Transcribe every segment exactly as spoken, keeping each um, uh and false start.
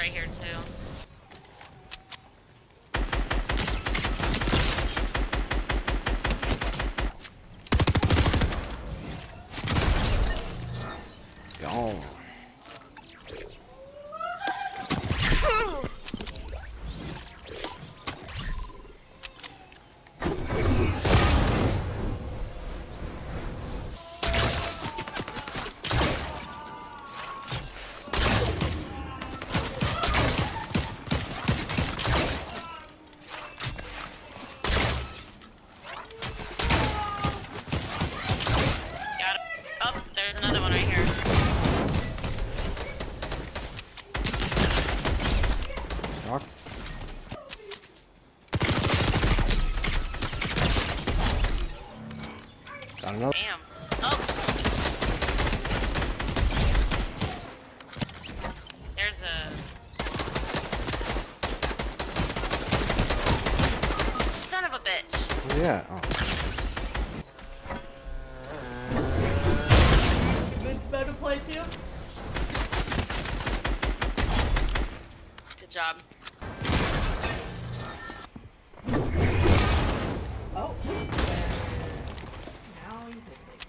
right here too. Gone. Got it. Oh, there's another one right here. Knock. Got another. Damn. Oh. There's a... Son of a bitch. Oh, yeah. Oh. It's better play too. Good job. Oh. Now you pissing.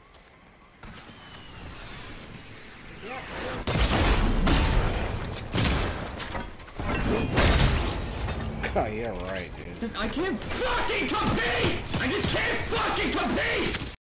Yeah. Oh, yeah, right, dude. I can't fucking compete! I just can't fucking compete!